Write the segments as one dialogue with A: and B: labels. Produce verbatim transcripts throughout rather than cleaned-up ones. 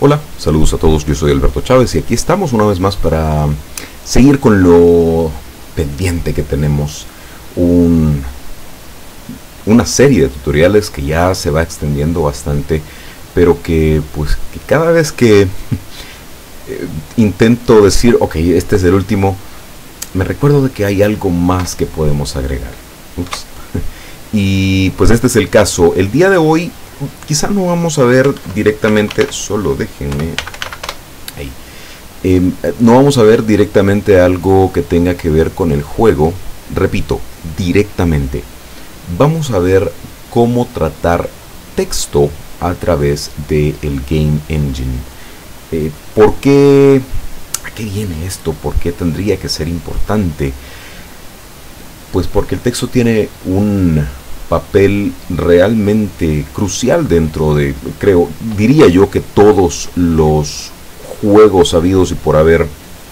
A: Hola, saludos a todos, yo soy Alberto Chávez y aquí estamos una vez más para seguir con lo pendiente que tenemos, un, una serie de tutoriales que ya se va extendiendo bastante, pero que pues que cada vez que eh, intento decir, ok, este es el último, me recuerdo de que hay algo más que podemos agregar. Ups. Y pues este es el caso. El día de hoy quizá no vamos a ver directamente, solo déjenme ahí, eh, no vamos a ver directamente algo que tenga que ver con el juego. Repito, directamente vamos a ver cómo tratar texto a través del Game Engine. eh, ¿por qué? ¿A qué viene esto? ¿Por qué tendría que ser importante? Pues porque el texto tiene un papel realmente crucial dentro de, creo, diría yo que todos los juegos habidos y por haber,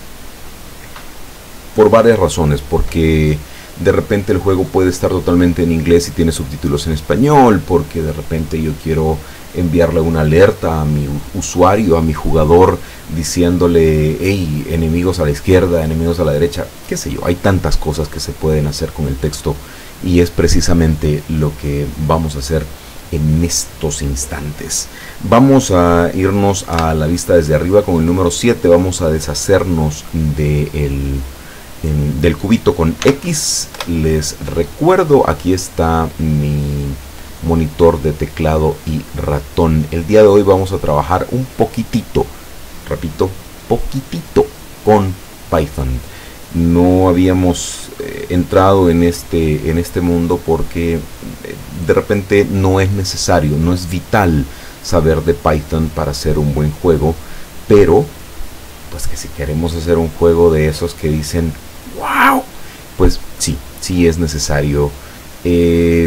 A: por varias razones, porque de repente el juego puede estar totalmente en inglés y tiene subtítulos en español, porque de repente yo quiero enviarle una alerta a mi usuario, a mi jugador, diciéndole, hey, enemigos a la izquierda, enemigos a la derecha, qué sé yo. Hay tantas cosas que se pueden hacer con el texto y es precisamente lo que vamos a hacer en estos instantes. Vamos a irnos a la vista desde arriba con el número siete. Vamos a deshacernos de el, en, del cubito con X. Les recuerdo, aquí está mi monitor de teclado y ratón. El día de hoy vamos a trabajar un poquitito, repito, poquitito con Python. No habíamos eh, entrado en este, en este mundo porque eh, de repente no es necesario, no es vital saber de Python para hacer un buen juego, pero pues que si queremos hacer un juego de esos que dicen wow, pues sí, sí es necesario, eh,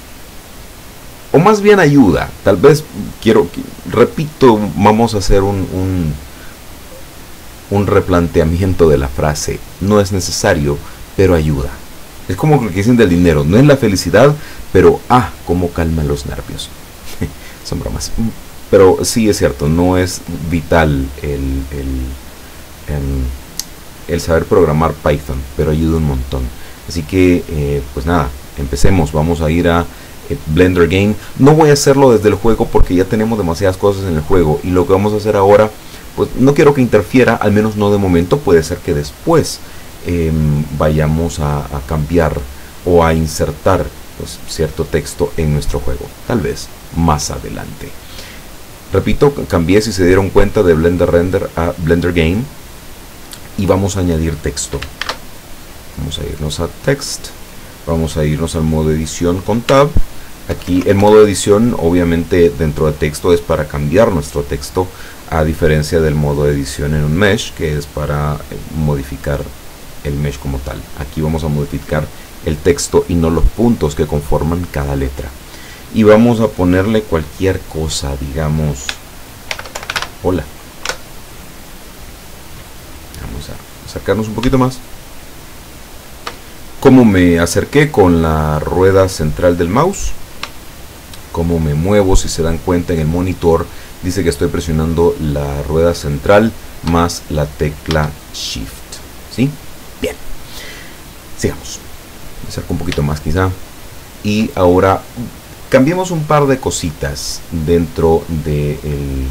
A: o más bien ayuda. Tal vez quiero, repito, vamos a hacer un, un un replanteamiento de la frase. No es necesario, pero ayuda. Es como lo que dicen del dinero, no es la felicidad, pero ah, cómo calma los nervios. Son bromas, pero sí es cierto, no es vital el, el, el, el saber programar Python, pero ayuda un montón. Así que eh, pues nada, empecemos. Vamos a ir a eh, Blender Game. No voy a hacerlo desde el juego porque ya tenemos demasiadas cosas en el juego, y lo que vamos a hacer ahora, pues no quiero que interfiera, al menos no de momento. Puede ser que después eh, vayamos a, a cambiar o a insertar pues, cierto texto en nuestro juego, tal vez más adelante. Repito, cambié, si se dieron cuenta, de Blender Render a Blender Game, y vamos a añadir texto. Vamos a irnos a Text, vamos a irnos al modo edición con Tab. Aquí el modo edición, obviamente, dentro de texto es para cambiar nuestro texto, a diferencia del modo de edición en un mesh, que es para modificar el mesh como tal. Aquí vamos a modificar el texto y no los puntos que conforman cada letra. Y vamos a ponerle cualquier cosa, digamos, hola. Vamos a acercarnos un poquito más. Cómo me acerqué con la rueda central del mouse, cómo me muevo. Si se dan cuenta, en el monitor dice que estoy presionando la rueda central más la tecla Shift. ¿Sí? Bien. Sigamos. Me acerco un poquito más quizá. Y ahora cambiemos un par de cositas dentro de el, el,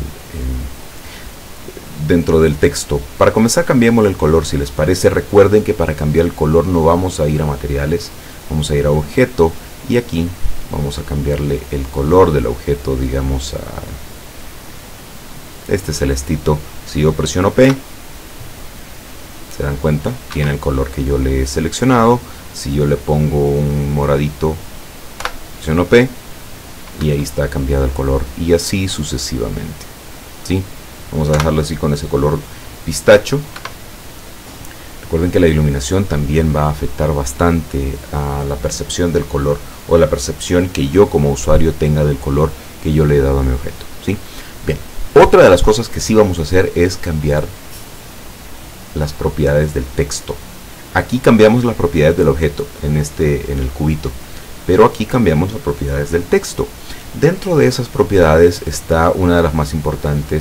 A: dentro del texto. Para comenzar, cambiémosle el color, si les parece. Recuerden que para cambiar el color no vamos a ir a materiales, vamos a ir a objeto, y aquí vamos a cambiarle el color del objeto, digamos a este celestito. Si yo presiono P, se dan cuenta, tiene el color que yo le he seleccionado. Si yo le pongo un moradito, presiono P y ahí está cambiado el color, y así sucesivamente. ¿Sí? Vamos a dejarlo así con ese color pistacho. Recuerden que la iluminación también va a afectar bastante a la percepción del color, o la percepción que yo como usuario tenga del color que yo le he dado a mi objeto. ¿Sí? Bien. Otra de las cosas que sí vamos a hacer es cambiar las propiedades del texto. Aquí cambiamos las propiedades del objeto en, este, en el cubito, pero aquí cambiamos las propiedades del texto. Dentro de esas propiedades está una de las más importantes,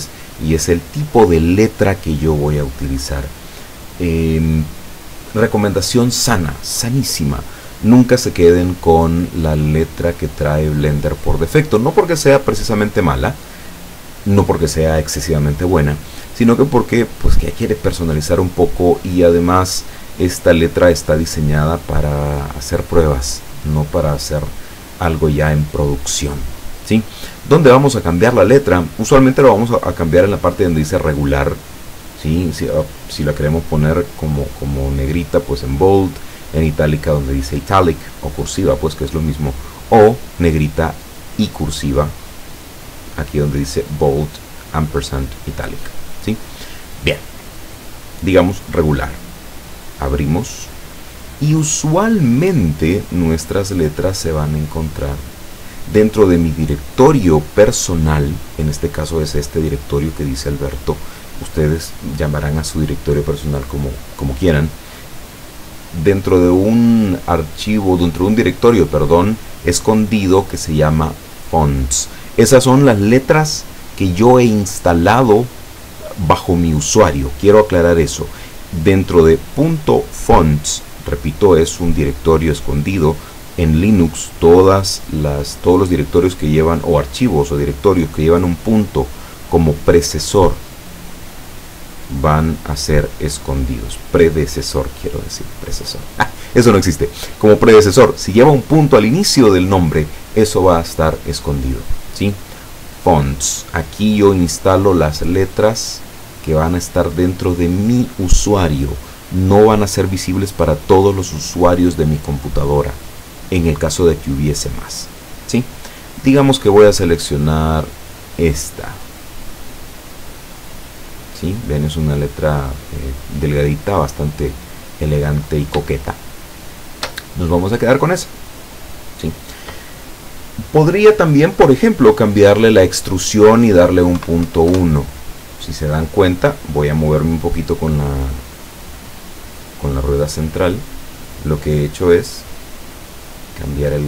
A: y es el tipo de letra que yo voy a utilizar. Eh, recomendación sana, sanísima. Nunca se queden con la letra que trae Blender por defecto. No porque sea precisamente mala, no porque sea excesivamente buena, sino que porque pues que quiere personalizar un poco, y además esta letra está diseñada para hacer pruebas, no para hacer algo ya en producción, ¿sí? ¿Dónde vamos a cambiar la letra? Usualmente lo vamos a, a cambiar en la parte donde dice regular, ¿sí? Si, uh, si la queremos poner como, como negrita, pues en bold, en itálica donde dice italic, o cursiva, pues que es lo mismo, o negrita y cursiva aquí donde dice bold, ampersand, italic, ¿sí? Bien, digamos regular. Abrimos y usualmente nuestras letras se van a encontrar dentro de mi directorio personal. En este caso es este directorio que dice Alberto. Ustedes llamarán a su directorio personal como, como quieran. Dentro de un archivo, dentro de un directorio, perdón, escondido que se llama fonts. Esas son las letras que yo he instalado bajo mi usuario. Quiero aclarar eso. Dentro de .fonts, repito, es un directorio escondido. En Linux, todas las, todos los directorios que llevan, o archivos o directorios que llevan un punto como predecesor, van a ser escondidos. Predecesor, quiero decir, predecesor. Ah, eso no existe. Como predecesor, si lleva un punto al inicio del nombre, eso va a estar escondido, ¿sí? Fonts. Aquí yo instalo las letras que van a estar dentro de mi usuario. No van a ser visibles para todos los usuarios de mi computadora, en el caso de que hubiese más, ¿sí? Digamos que voy a seleccionar esta. ¿Sí? Ven, es una letra eh, delgadita, bastante elegante y coqueta. Nos vamos a quedar con esa, ¿sí? Podría también, por ejemplo, cambiarle la extrusión y darle un punto uno. Si se dan cuenta, voy a moverme un poquito con la, con la rueda central. Lo que he hecho es cambiar el,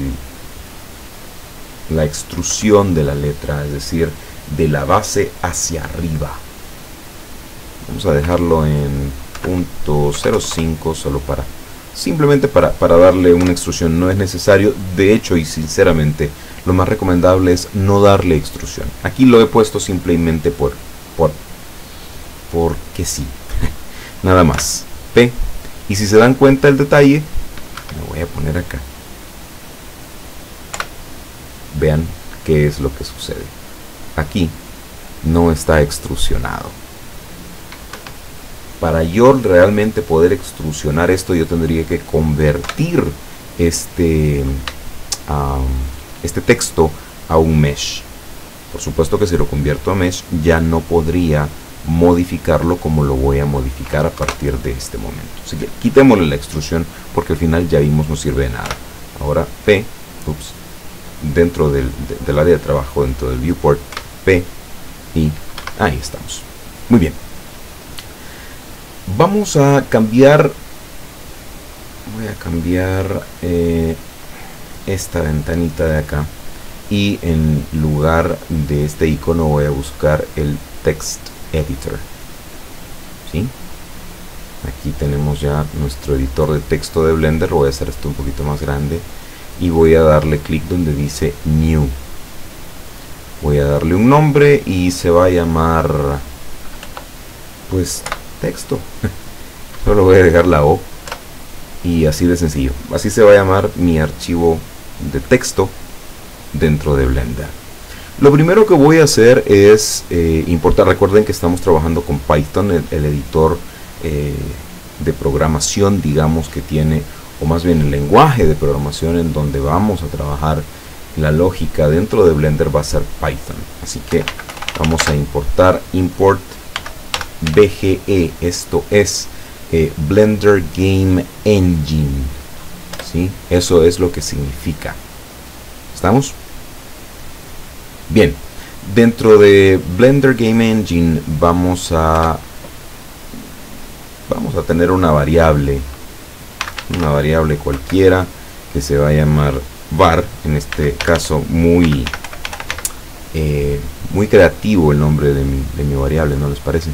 A: la extrusión de la letra, es decir, de la base hacia arriba. Vamos a dejarlo en punto cero cinco solo para simplemente para, para darle una extrusión. No es necesario, de hecho y sinceramente lo más recomendable es no darle extrusión. Aquí lo he puesto simplemente por por porque sí. Nada más. P. Y si se dan cuenta el detalle, lo voy a poner acá. Vean qué es lo que sucede. Aquí no está extrusionado. Para yo realmente poder extrusionar esto, yo tendría que convertir este, um, este texto a un mesh. Por supuesto que si lo convierto a mesh, ya no podría modificarlo como lo voy a modificar a partir de este momento. Así que quitémosle la extrusión porque al final ya vimos no sirve de nada. Ahora P, ups, dentro del, de, del área de trabajo, dentro del viewport, P, y ahí estamos. Muy bien. Vamos a cambiar, voy a cambiar eh, esta ventanita de acá, y en lugar de este icono voy a buscar el text editor, ¿sí? Aquí tenemos ya nuestro editor de texto de Blender. Voy a hacer esto un poquito más grande y voy a darle clic donde dice new. Voy a darle un nombre y se va a llamar pues texto. Solo voy a agregar la O y así de sencillo. Así se va a llamar mi archivo de texto dentro de Blender. Lo primero que voy a hacer es eh, importar. Recuerden que estamos trabajando con Python, el, el editor eh, de programación, digamos, que tiene, o más bien el lenguaje de programación en donde vamos a trabajar la lógica dentro de Blender va a ser Python. Así que vamos a importar import B G E. Esto es eh, Blender Game Engine, ¿sí? Eso es lo que significa. ¿Estamos? Bien, dentro de Blender Game Engine vamos a vamos a tener una variable, una variable cualquiera que se va a llamar var. En este caso muy eh, muy creativo el nombre de mi, de mi variable, ¿no les parece?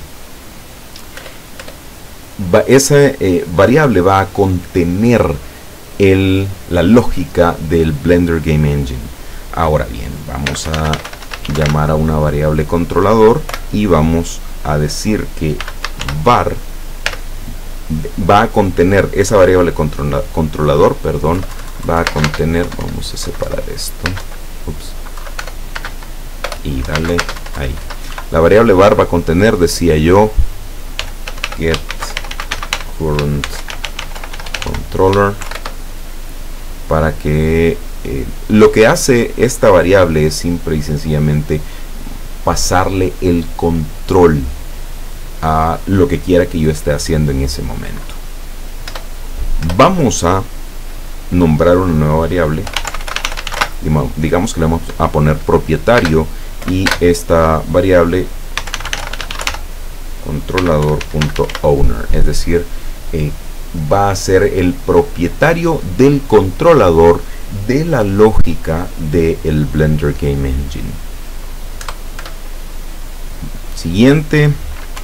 A: Va, esa eh, variable va a contener el, la lógica del Blender Game Engine. Ahora bien, vamos a llamar a una variable controlador y vamos a decir que var va a contener esa variable controla, controlador, perdón, va a contener, vamos a separar esto, ups, y dale ahí. La variable var va a contener, decía yo, get current controller, para que eh, lo que hace esta variable es simple y sencillamente pasarle el control a lo que quiera que yo esté haciendo en ese momento. Vamos a nombrar una nueva variable, digamos que le vamos a poner propietario, y esta variable controlador.owner, es decir, eh, va a ser el propietario del controlador de la lógica del Blender Game Engine. Siguiente,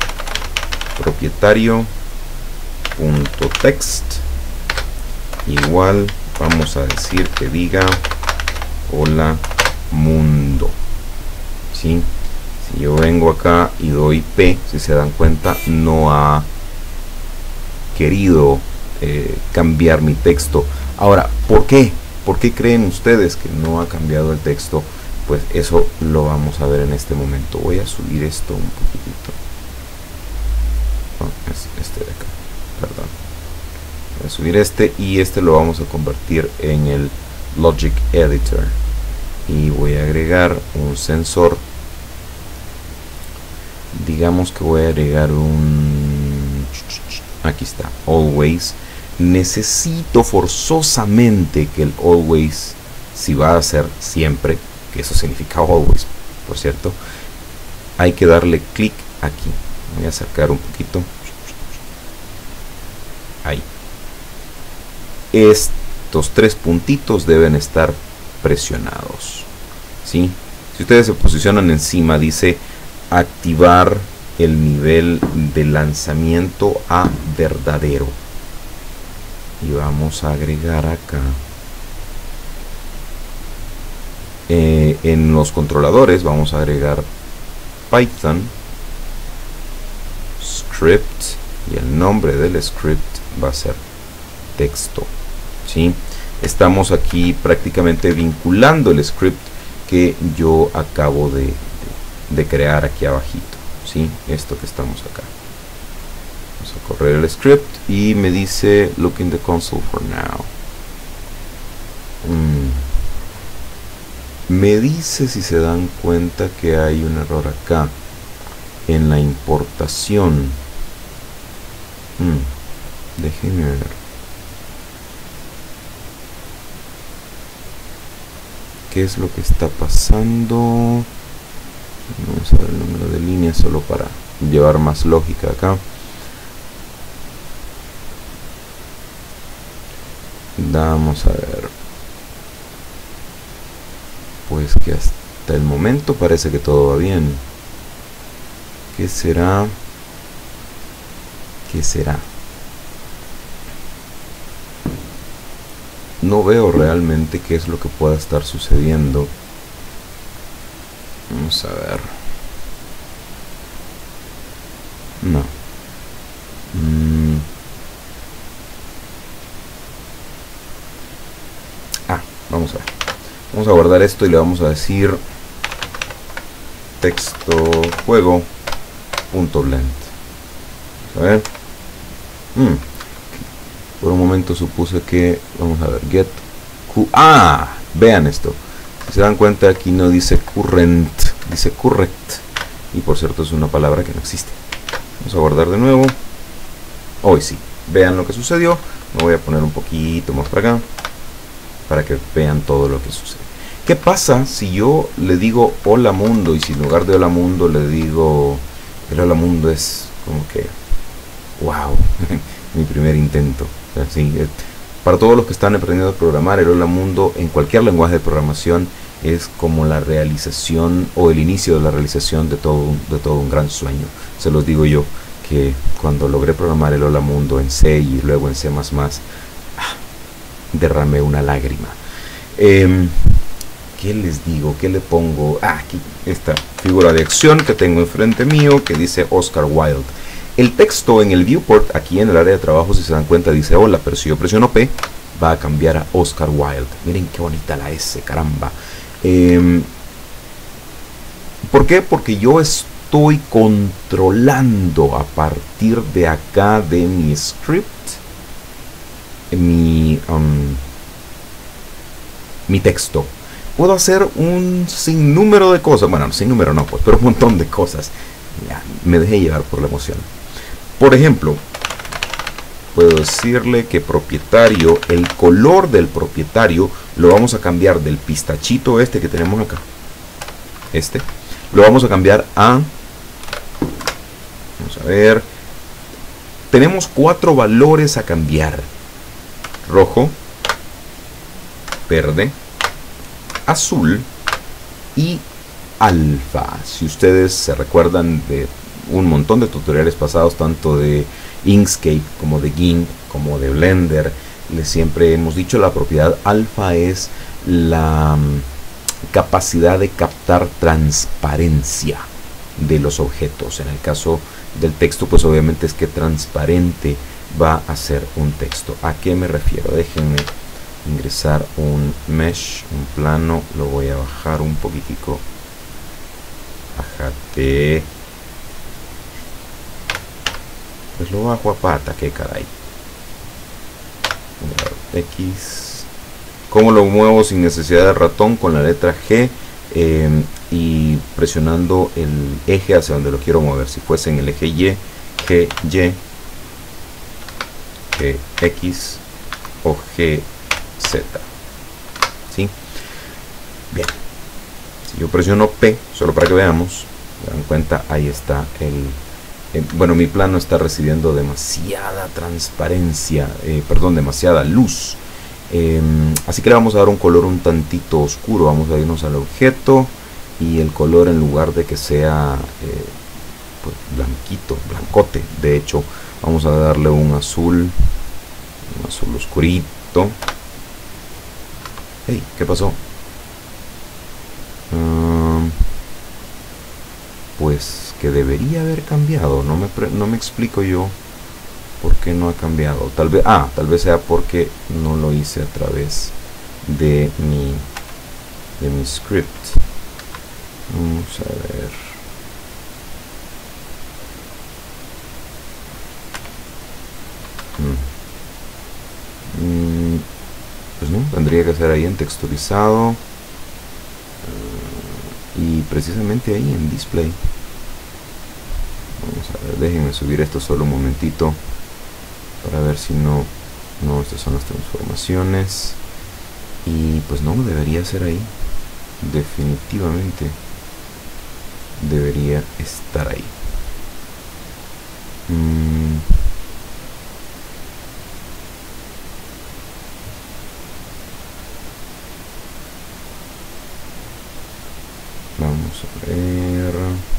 A: propietario.text igual, vamos a decir que diga hola mundo. ¿Sí? Si yo vengo acá y doy P, si se dan cuenta, no ha querido eh, cambiar mi texto. Ahora, ¿por qué? ¿Por qué creen ustedes que no ha cambiado el texto? Pues eso lo vamos a ver en este momento. Voy a subir esto un poquitito. Oh, es este de acá, perdón. Voy a subir este y este lo vamos a convertir en el Logic Editor. Y voy a agregar un sensor. Digamos que voy a agregar un... Aquí está, always. Necesito forzosamente que el always, si va a ser siempre, que eso significa always, por cierto, hay que darle clic aquí. Voy a sacar un poquito. Ahí. Estos tres puntitos deben estar presionados. ¿Sí? Si ustedes se posicionan encima, dice activar el nivel de lanzamiento a verdadero. Y vamos a agregar acá eh, en los controladores vamos a agregar Python script, y el nombre del script va a ser texto. ¿Sí? Estamos aquí prácticamente vinculando el script que yo acabo de, de, de crear aquí abajito. ¿Sí? Esto que estamos acá. Vamos a correr el script y me dice look in the console for now. Mm. Me dice, si se dan cuenta, que hay un error acá en la importación. Mm. Déjenme ver. ¿Qué es lo que está pasando? Vamos a ver el número de líneas solo para llevar más lógica acá. Vamos a ver. Pues que hasta el momento parece que todo va bien. ¿Qué será? ¿Qué será? No veo realmente qué es lo que pueda estar sucediendo. Vamos a ver. No. Mm. Ah, vamos a ver. Vamos a guardar esto y le vamos a decir texto juego punto blend. A ver. Mm. Por un momento supuse que, vamos a ver, get Q. Ah, vean esto. Si se dan cuenta, aquí no dice current, dice correct. Y por cierto es una palabra que no existe. Vamos a guardar de nuevo. Hoy sí, vean lo que sucedió. Me voy a poner un poquito más para acá para que vean todo lo que sucede. ¿Qué pasa si yo le digo hola mundo y si en lugar de hola mundo le digo el hola mundo? Es como que wow, mi primer intento. O sea, sí, para todos los que están aprendiendo a programar, el hola mundo en cualquier lenguaje de programación es como la realización o el inicio de la realización de todo un, de todo un gran sueño. Se los digo yo, que cuando logré programar el Hola Mundo en C y luego en C más más, ah, derramé una lágrima. Eh, ¿Qué les digo? ¿Qué le pongo? Ah, aquí esta figura de acción que tengo enfrente mío que dice Oscar Wilde. El texto en el viewport, aquí en el área de trabajo, si se dan cuenta, dice hola, pero si yo presiono P, va a cambiar a Oscar Wilde. Miren qué bonita la S, caramba. Eh, ¿Por qué? Porque yo estoy controlando a partir de acá de mi script, mi, um, mi texto. Puedo hacer un sinnúmero de cosas. Bueno, sin número no, pues, pero un montón de cosas. Ya, me dejé llevar por la emoción. Por ejemplo, puedo decirle que propietario, el color del propietario lo vamos a cambiar del pistachito este que tenemos acá. Este. Lo vamos a cambiar a... Vamos a ver. Tenemos cuatro valores a cambiar. Rojo. Verde. Azul y alfa. Si ustedes se recuerdan de un montón de tutoriales pasados, tanto de Inkscape como de GIMP como de Blender, les siempre hemos dicho la propiedad alfa es la um, capacidad de captar transparencia de los objetos. En el caso del texto, pues obviamente es que transparente va a ser un texto. ¿A qué me refiero? Déjenme ingresar un mesh, un plano, lo voy a bajar un poquitico. Bájate. Pues lo bajo a pata, que caray. X. ¿Cómo lo muevo sin necesidad de ratón? Con la letra G eh, y presionando el eje hacia donde lo quiero mover. Si fuese en el eje Y, G, Y, G, X o G, Z. ¿Sí? Bien. Si yo presiono P, solo para que veamos, se dan cuenta, ahí está el... Eh, bueno, mi plano está recibiendo demasiada transparencia, eh, perdón, demasiada luz. Eh, así que le vamos a dar un color un tantito oscuro. Vamos a irnos al objeto y el color, en lugar de que sea eh, pues, blanquito, blancote, de hecho, vamos a darle un azul, un azul oscurito. Hey, ¿qué pasó? Uh, pues que debería haber cambiado. No me, no me explico yo por qué no ha cambiado. Tal vez, ah, tal vez sea porque no lo hice a través de mi, de mi script. Vamos a ver. Mm. Mm. Pues no, tendría que ser ahí en texturizado uh, y precisamente ahí en display. Vamos a ver, déjenme subir esto solo un momentito para ver si no, no, estas son las transformaciones y pues no, debería ser ahí, definitivamente debería estar ahí. Mm. Vamos a ver.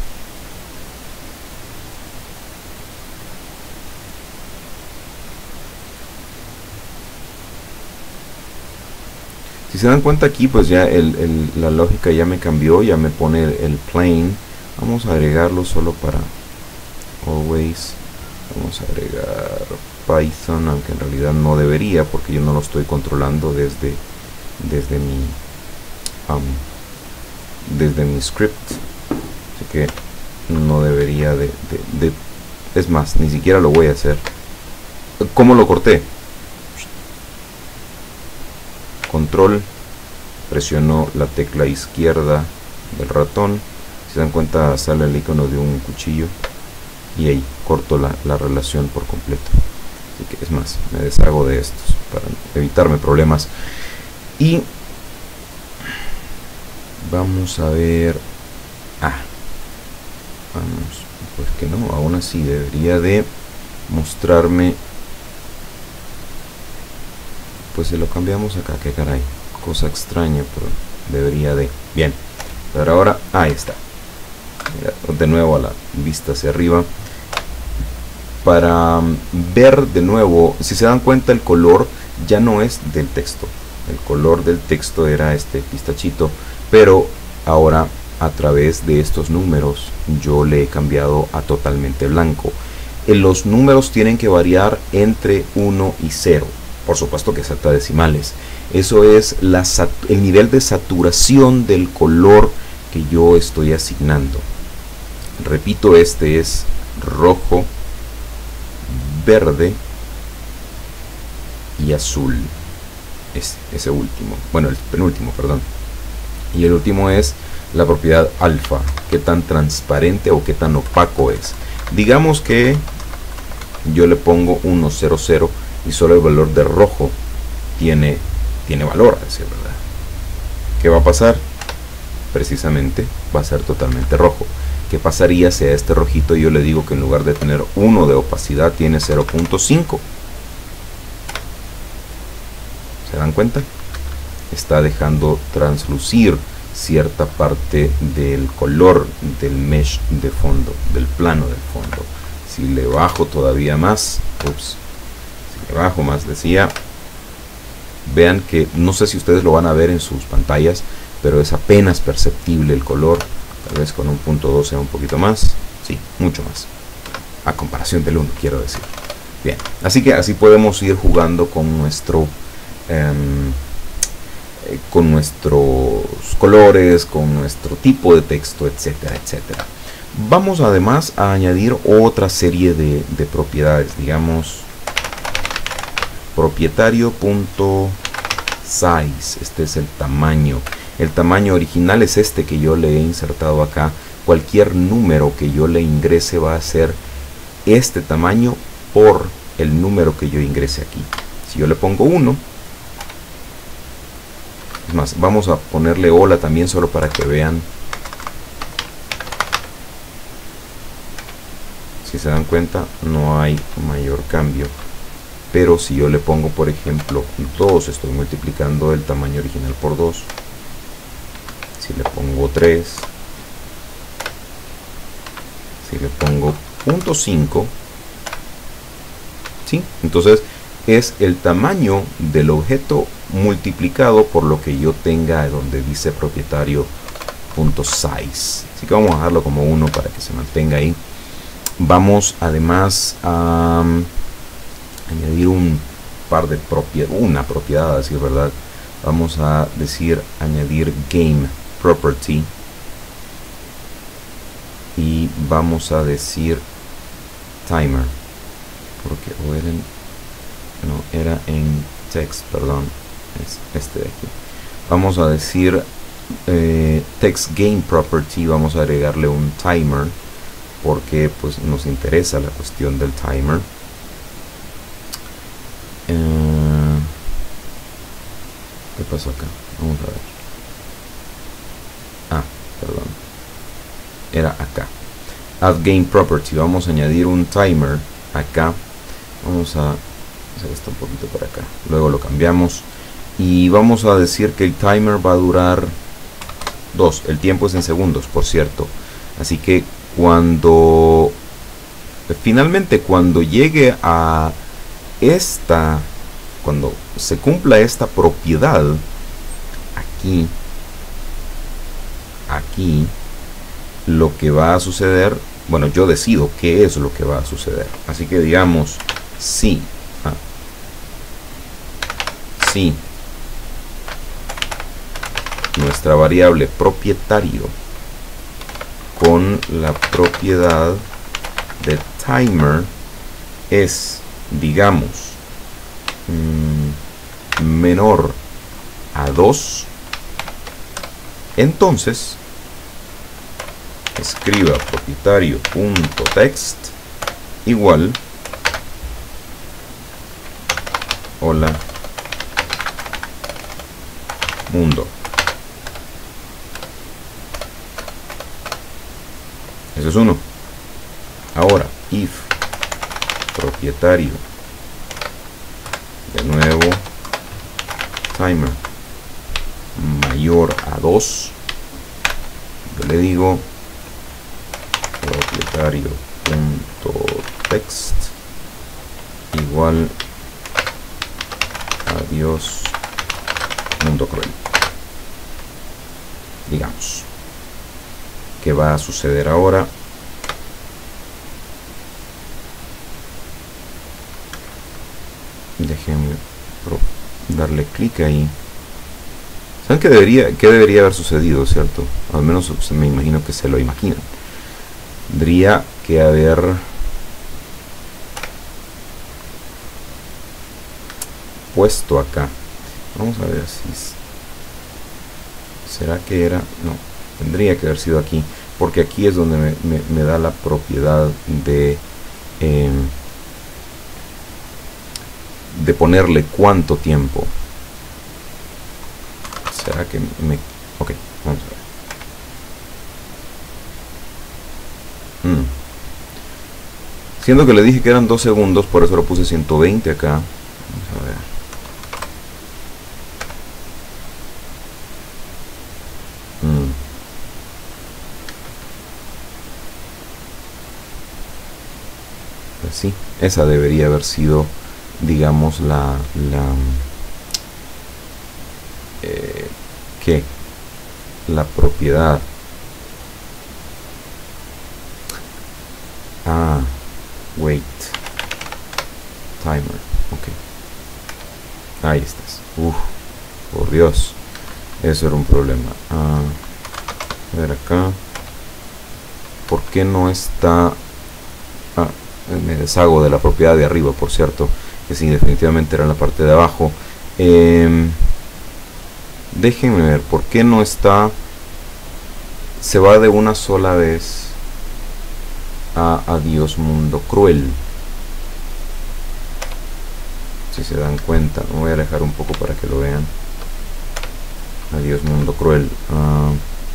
A: Si se dan cuenta aquí, pues ya el, el, la lógica ya me cambió, ya me pone el, el plane. Vamos a agregarlo solo para always. Vamos a agregar Python, aunque en realidad no debería, porque yo no lo estoy controlando desde, desde mi um, desde mi script, así que no debería de, de, de es más, ni siquiera lo voy a hacer. ¿Cómo lo corté? Control, presionó la tecla izquierda del ratón, si se dan cuenta sale el icono de un cuchillo y ahí corto la, la relación por completo. Así que es más, me deshago de estos para evitarme problemas. Y vamos a ver. Ah, vamos, pues que no, aún así debería de mostrarme. Pues si lo cambiamos acá, que caray, cosa extraña, pero debería de, bien, pero ahora, ahí está. Mira, de nuevo a la vista hacia arriba, para ver de nuevo, si se dan cuenta, el color ya no es del texto, el color del texto era este pistachito, pero ahora a través de estos números yo le he cambiado a totalmente blanco. En los números tienen que variar entre uno y cero, por supuesto que es hectadecimales. Eso es la, el nivel de saturación del color que yo estoy asignando. Repito, este es rojo, verde y azul. Es ese último, bueno, el penúltimo, perdón. Y el último es la propiedad alfa, qué tan transparente o qué tan opaco es. Digamos que yo le pongo uno, cero, cero y solo el valor de rojo tiene, tiene valor, a decir verdad. ¿Qué va a pasar? Precisamente va a ser totalmente rojo. ¿Qué pasaría si a este rojito yo le digo que en lugar de tener uno de opacidad tiene cero punto cinco? ¿Se dan cuenta? Está dejando translucir cierta parte del color del mesh de fondo, del plano del fondo. Si le bajo todavía más, ups, si le bajo más, decía, vean que no sé si ustedes lo van a ver en sus pantallas, pero es apenas perceptible el color. Tal vez con un punto dos sea un poquito más, sí, mucho más, a comparación del uno, quiero decir. Bien, así que así podemos ir jugando con nuestro um, con nuestros colores, con nuestro tipo de texto, etcétera, etcétera. Vamos además a añadir otra serie de, de propiedades, digamos propietario.size. Este es el tamaño. El tamaño original es este que yo le he insertado acá. Cualquier número que yo le ingrese va a ser este tamaño por el número que yo ingrese aquí. Si yo le pongo uno, es más, vamos a ponerle hola también solo para que vean. Si se dan cuenta, no hay mayor cambio. Pero si yo le pongo, por ejemplo, dos, estoy multiplicando el tamaño original por dos. Si le pongo tres, si le pongo punto cinco, ¿sí? Entonces es el tamaño del objeto multiplicado por lo que yo tenga donde dice propietario.size. Así que vamos a dejarlo como uno para que se mantenga ahí. Vamos además a um, añadir un par de propiedades, una propiedad, a decir verdad. Vamos a decir añadir game property y vamos a decir timer, porque o era en, no era en text, perdón, es este de aquí. Vamos a decir eh, text game property, vamos a agregarle un timer porque pues nos interesa la cuestión del timer. eh, ¿qué pasó acá? Vamos a ver. Ah, perdón, era acá. Add game property, vamos a añadir un timer acá. Vamos a hacer esto un poquito para acá, luego lo cambiamos y vamos a decir que el timer va a durar dos. El tiempo es en segundos, por cierto, así que cuando finalmente cuando llegue a esta, cuando se cumpla esta propiedad aquí, aquí lo que va a suceder, bueno, yo decido qué es lo que va a suceder. Así que digamos si ah, si nuestra variable propietario con la propiedad de timer es, digamos, mmm, menor a dos, entonces escriba propietario.text igual hola mundo. Eso es uno. Ahora if propietario de nuevo timer mayor a dos, yo le digo propietario.text igual adiós mundo cruel. Digamos, ¿qué va a suceder ahora? Déjenme darle clic ahí. ¿Saben qué debería, qué debería haber sucedido, cierto? Al menos me imagino que se lo imaginan. Tendría que haber puesto acá. Vamos a ver si es, será que era, no, tendría que haber sido aquí, porque aquí es donde me, me, me da la propiedad de eh, de ponerle cuánto tiempo. Será que me, ok, vamos a ver. mm. Siendo que le dije que eran dos segundos, por eso lo puse ciento veinte acá. Vamos a ver. Mm. Pues sí, esa debería haber sido, digamos, la, la eh, ¿qué? La propiedad. Ah, wait, timer, ok, ahí estás. Uf, por Dios, eso era un problema. Ah, a ver acá, ¿por qué no está? Ah, me deshago de la propiedad de arriba, por cierto, que sí, definitivamente era en la parte de abajo. eh, déjenme ver, ¿por qué no está? Se va de una sola vez a adiós mundo cruel. Si se dan cuenta, me voy a alejar un poco para que lo vean. Adiós mundo cruel. uh,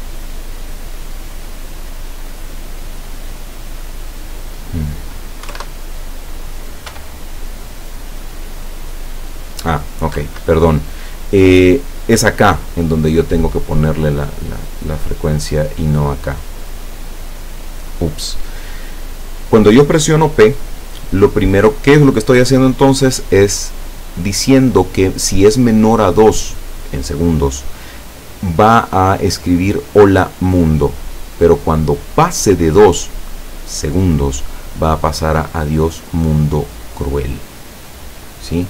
A: ah, ok, perdón. eh, es acá en donde yo tengo que ponerle la, la, la frecuencia y no acá. Ups. Cuando yo presiono P, lo primero, ¿qué es lo que estoy haciendo entonces? Es diciendo que si es menor a dos en segundos, va a escribir hola mundo, pero cuando pase de dos segundos, va a pasar a adiós mundo cruel. ¿Sí?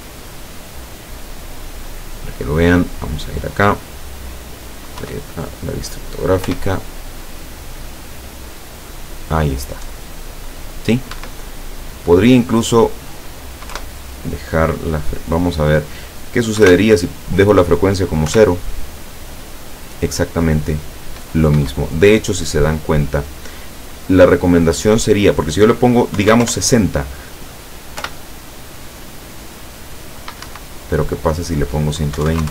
A: Para que lo vean, vamos a ir acá, a la vista fotográfica. Ahí está. ¿Sí? Podría incluso dejar la, vamos a ver qué sucedería si dejo la frecuencia como cero. Exactamente lo mismo. De hecho, si se dan cuenta, la recomendación sería, porque si yo le pongo, digamos, sesenta, pero ¿qué pasa si le pongo ciento veinte?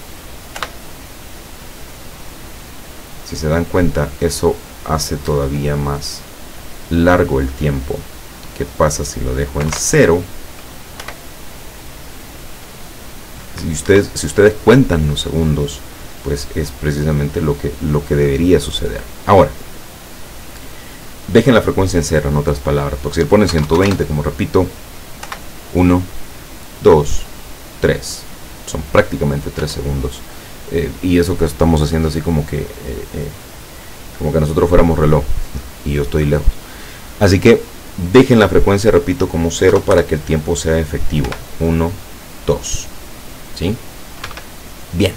A: Si se dan cuenta, eso hace todavía más largo el tiempo. ¿Qué pasa si lo dejo en cero? Si ustedes, si ustedes cuentan los segundos, pues es precisamente lo que, lo que debería suceder. Ahora, dejen la frecuencia en cero, en otras palabras, porque si le ponen ciento veinte, como repito, uno, dos, tres, son prácticamente tres segundos. Eh, y eso que estamos haciendo así como que, eh, eh, como que nosotros fuéramos reloj, y yo estoy lejos. Así que dejen la frecuencia, repito, como cero para que el tiempo sea efectivo. uno, dos. ¿Sí? Bien.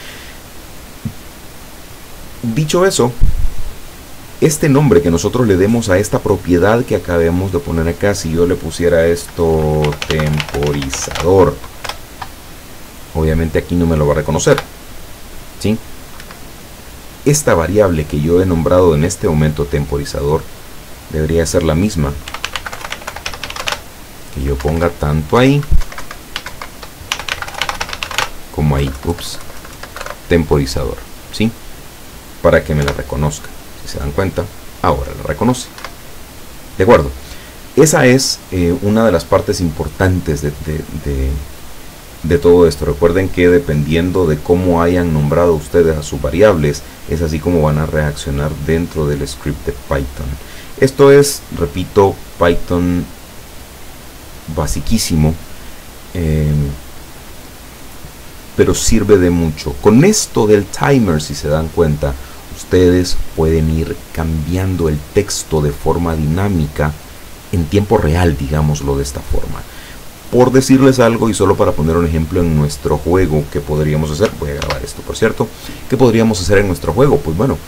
A: Dicho eso, este nombre que nosotros le demos a esta propiedad que acabamos de poner acá, si yo le pusiera esto temporizador, obviamente aquí no me lo va a reconocer. ¿Sí? Esta variable que yo he nombrado en este momento temporizador debería ser la misma. Que yo ponga tanto ahí como ahí. Ups. Temporizador. ¿Sí? Para que me la reconozca. Si se dan cuenta, ahora la reconoce. ¿De acuerdo? Esa es eh, una de las partes importantes de, de, de, de todo esto. Recuerden que dependiendo de cómo hayan nombrado ustedes a sus variables, es así como van a reaccionar dentro del script de Python. Esto es, repito, Python basiquísimo, eh, pero sirve de mucho. Con esto del timer, si se dan cuenta, ustedes pueden ir cambiando el texto de forma dinámica en tiempo real, digámoslo de esta forma. Por decirles algo, y solo para poner un ejemplo en nuestro juego, que podríamos hacer, voy a grabar esto por cierto, ¿qué podríamos hacer en nuestro juego? Pues bueno,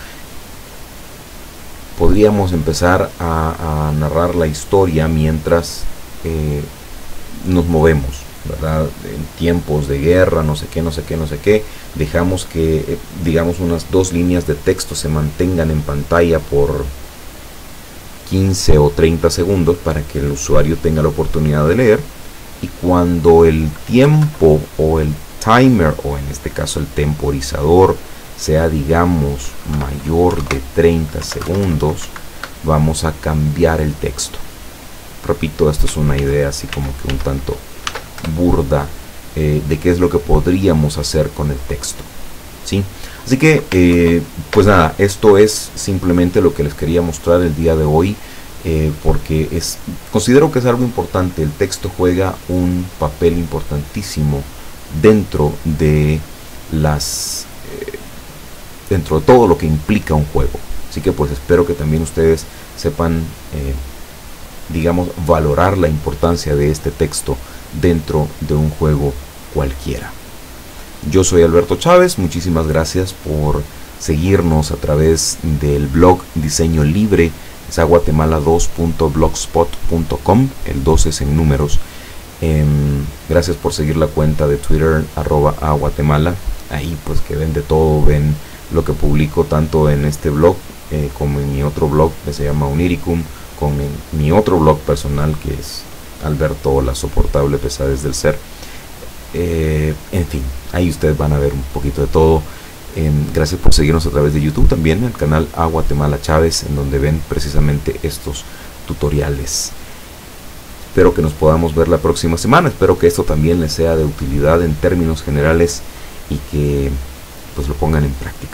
A: podríamos empezar a, a narrar la historia mientras eh, nos movemos, ¿verdad? En tiempos de guerra, no sé qué, no sé qué, no sé qué, dejamos que, eh, digamos, unas dos líneas de texto se mantengan en pantalla por quince o treinta segundos para que el usuario tenga la oportunidad de leer, y cuando el tiempo o el timer, o en este caso el temporizador, sea, digamos, mayor de treinta segundos, vamos a cambiar el texto. Repito, esto es una idea así como que un tanto burda eh, de qué es lo que podríamos hacer con el texto, ¿sí? Así que, eh, pues nada, esto es simplemente lo que les quería mostrar el día de hoy, eh, porque es, considero que es algo importante. El texto juega un papel importantísimo dentro de las eh, dentro de todo lo que implica un juego. Así que pues espero que también ustedes sepan, eh, digamos, valorar la importancia de este texto dentro de un juego cualquiera. Yo soy Alberto Chávez, muchísimas gracias por seguirnos a través del blog Diseño Libre, es a guatemala dos punto blogspot punto com, el dos es en números. Eh, gracias por seguir la cuenta de Twitter, arroba a Guatemala, ahí pues que ven de todo, ven lo que publico tanto en este blog eh, como en mi otro blog que se llama Uniricum, con en mi otro blog personal que es Alberto, la soportable pesadez del ser. Eh, en fin, ahí ustedes van a ver un poquito de todo. Eh, gracias por seguirnos a través de YouTube también, el canal A Guatemala Chávez, en donde ven precisamente estos tutoriales. Espero que nos podamos ver la próxima semana. Espero que esto también les sea de utilidad en términos generales y que pues lo pongan en práctica.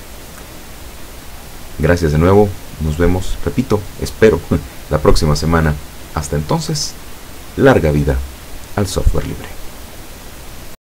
A: Gracias de nuevo. Nos vemos, repito, espero la próxima semana. Hasta entonces, larga vida al software libre.